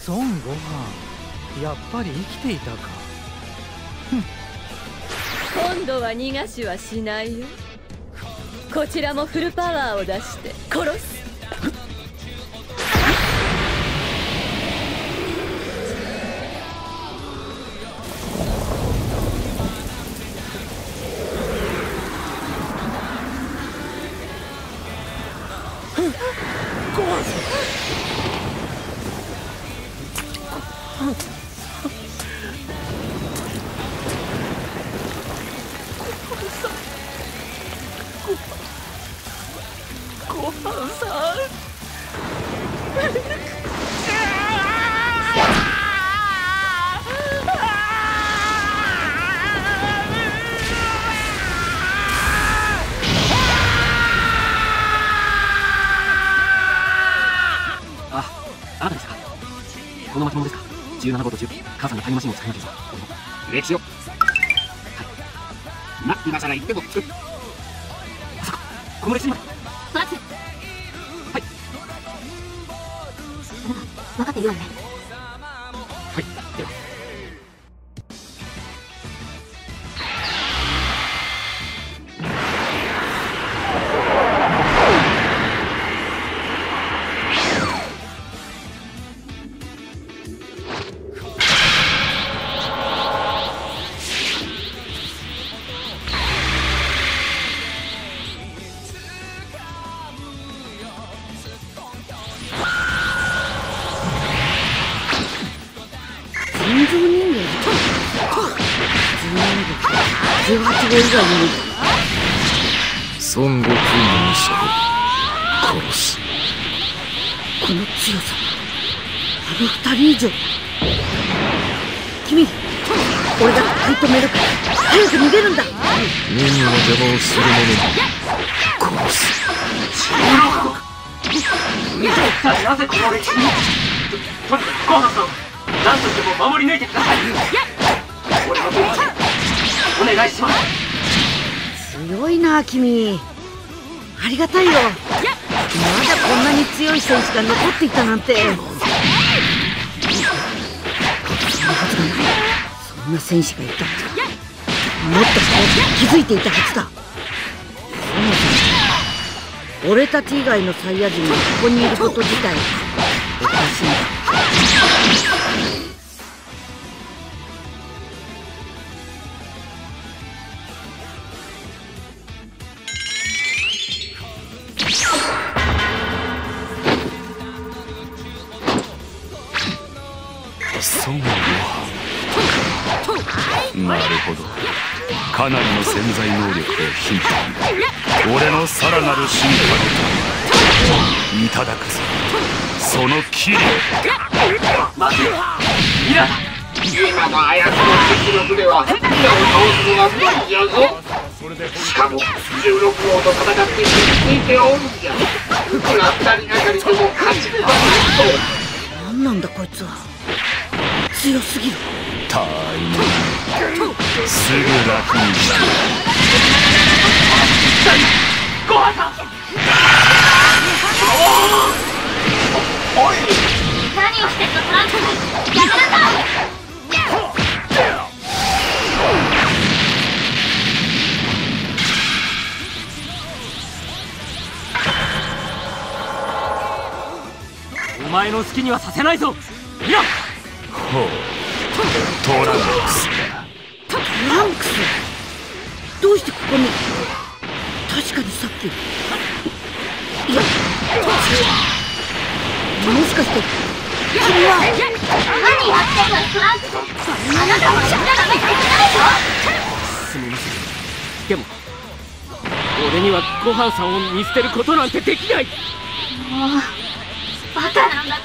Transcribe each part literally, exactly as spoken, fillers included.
孫悟飯、やっぱり生きていたか。 今度は逃がしはしないよ。こちらもフルパワーを出して殺す。 ご飯さん。 あ、あなたですか。この巻物ですか。じゅうなな号とじゅう、母さんがタイムマシンを使いました。歴史を。はい。ま、今更言っても作る。まさか、この歴史にまで。 待つ。 はい。 分かっているわね。 はい、では。 人造人間じゅうはちごう以外に孫悟空の医者を殺す。 この強さ、あの二人以上。君、俺が食い止めるから早く逃げるんだ。 任務の邪魔をする者に殺す。 一体なぜこの歴史に。とにかくご飯さん、何としても守り抜いてください。俺の分までお願いします。 強いな君。ありがたいよ。まだこんなに強い戦士が残っていたなんて。そんなはずがない。そんな戦士がいたんだ。もっと気づいていたはずだ。そもそも俺たち以外のサイヤ人がここにいること自体おかしいんだ。 孫悟飯、なるほど、かなりの潜在能力をヒントに俺のさらなる進化をいただくぞ、そのキリ。 待てよ、ミラだ。今のあやつの実力ではミラを倒すのは無理じゃぞ。しかもじゅうろくごうと戦って生きておるんじゃ。これはふたりがかりでも勝ち目はないと。 何なんだこいつは。強すぎる。 タイムすぐ楽にしてご飯さん。おい、 何をしてんのトランク。やめなさい。 お前の好きにはさせないぞ。ミラ。 ほう、トランクスだ。 トランクス、どうしてここに。確かにさっき。いや、もしかして君は。 何やってんのトランクス。あなたも死んじゃダメって言ったでしょ。 すみません。でも俺にはご飯さんを見捨てることなんてできない。 もうバカなんだから。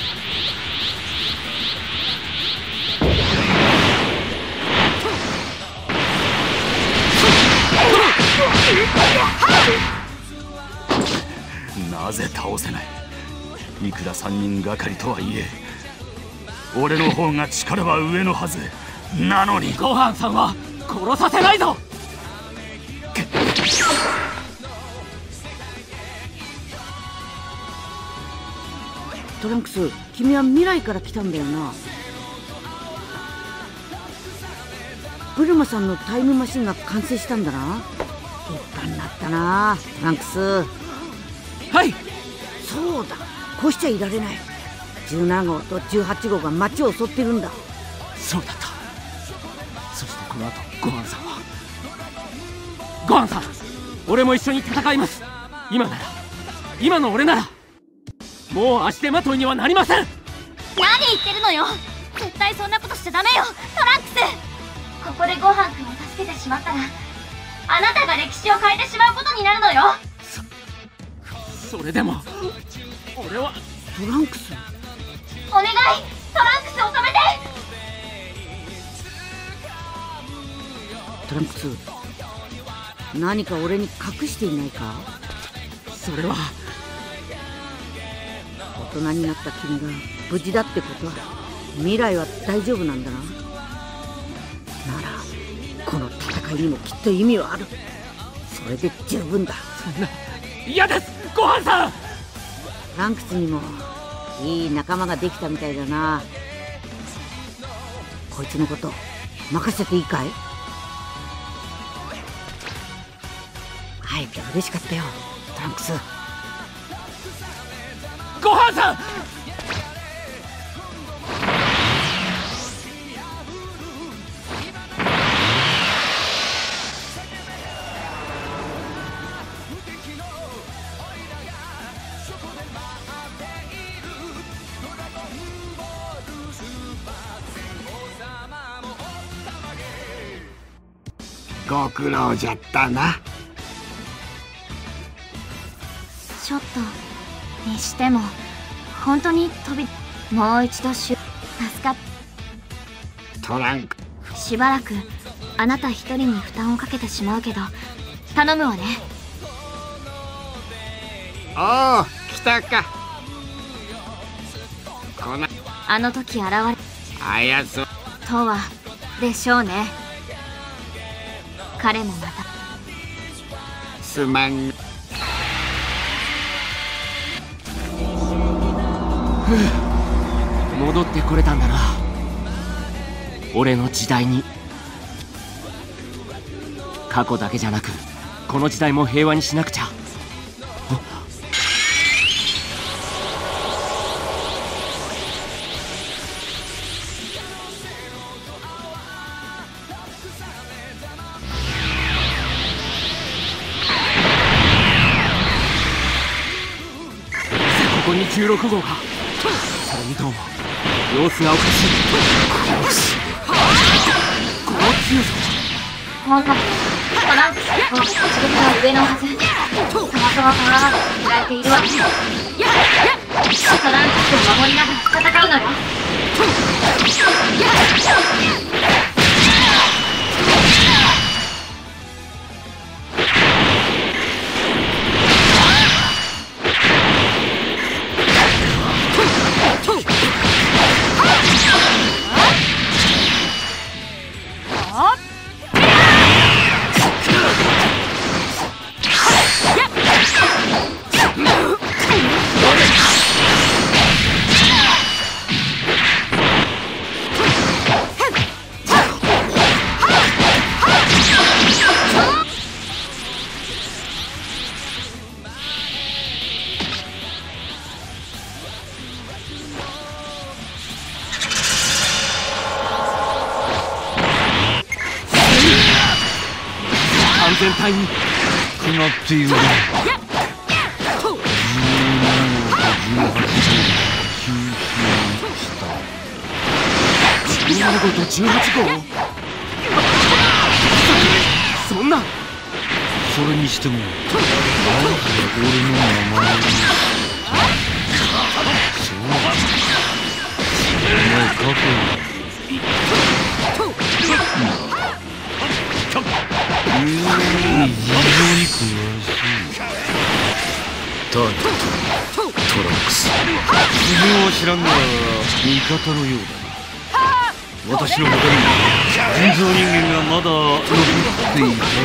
なぜ倒せない。いくらさんにんがかりとはいえ俺の方が力は上のはずなのに。 ご飯さんは殺させないぞ。 トランクス、君は未来から来たんだよな。ブルマさんのタイムマシンが完成したんだな。立派になったなトランクス。 はい。 そうだ、こうしちゃいられない。じゅうななごうとじゅうはちごうが街を襲ってるんだ。 そうだった。そしてこの後ゴハンさんは。ゴハンさん、俺も一緒に戦います。今なら、今の俺ならもう足手まといにはなりません。 何言ってるのよ。絶対そんなことしちゃダメよトランクス。ここでごはんくんを助けてしまったら、あなたが歴史を変えてしまうことになるのよ。 そそれでも俺は。 トランクス、 お願い、トランクスを止めて。 トランクス、何か俺に隠していないか。 それは大人になった君が無事だってことは、未来は大丈夫なんだな。ならこの戦いにもきっと意味はある。それで十分だ。 そんな、嫌ですごはんさん。 トランクスにもいい仲間ができたみたいだな。こいつのこと任せていいかい。会えて嬉しかったよトランクス。 ごはんさん。 ご苦労じゃったな。 ちょっとにしても本当に飛びもう一度しゅ助かっトランク、 しばらくあなた一人に負担をかけてしまうけど頼むわね。 おお、来たか。このあの時現れあやつとはでしょうね。彼もまたすまん。 戻ってこれたんだな、俺の時代に。過去だけじゃなくこの時代も平和にしなくちゃ。ここにじゅうろくごうが。それにどうも様子がおかしい。この強さ本来トランクスの一撃は上のはず。そもそもパワーが振られているわけ。トランクスを守りながら戦うのよ。 全体にくなっている。じゅうななごうとじゅうはちごうが吸収した。 じゅうななごうとじゅうはちごう。そんな。 それにしてもなぜ俺の名前を。そうお前過去に非常に詳しい。だがトランクス、自分は知らんが味方のようだな。私の他にも人造人間がまだ残っていたと。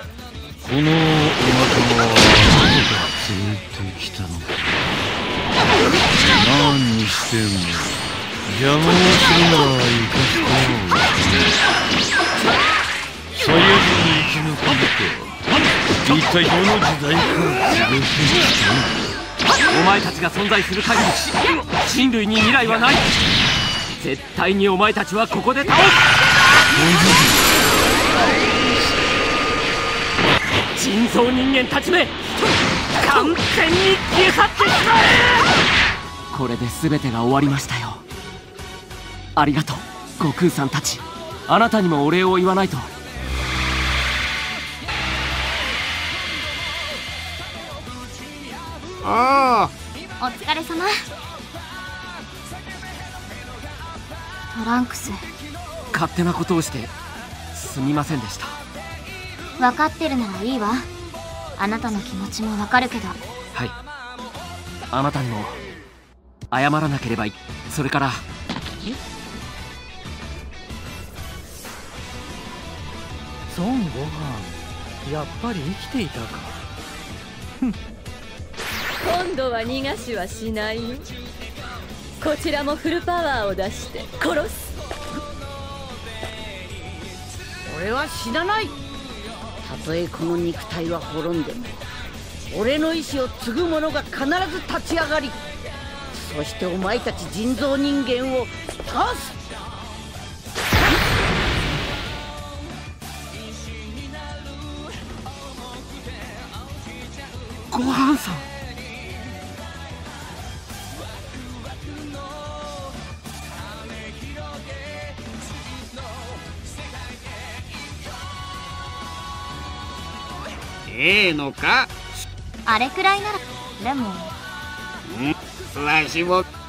このお仲間はどこから連れてきたのか。 何にしても邪魔をするなら生かしてもサイヤ人に生き残ると一体どの時代か続けてきた。 お前たちが存在する限り人類に未来はない。絶対にお前たちはここで倒す。人造人間たちめ完全に消え去ってしまえ。これで全てが終わりましたよ。ありがとう悟空さんたち。あなたにもお礼を言わないと。 ああ、 お疲れ様。トランクス、 勝手なことをしてすみませんでした。 分かってるならいいわ。あなたの気持ちも分かるけど。 はい、あなたにも謝らなければいい。それから孫悟飯、やっぱり生きていたか。 今度は逃がしはしないよ。こちらもフルパワーを出して殺す。 俺は死なない。たとえこの肉体は滅んでも俺の意志を継ぐ者が必ず立ち上がり、そしてお前たち人造人間を倒す。 ごはんさん、 ええのか。 あれくらいなら。でもん、わしも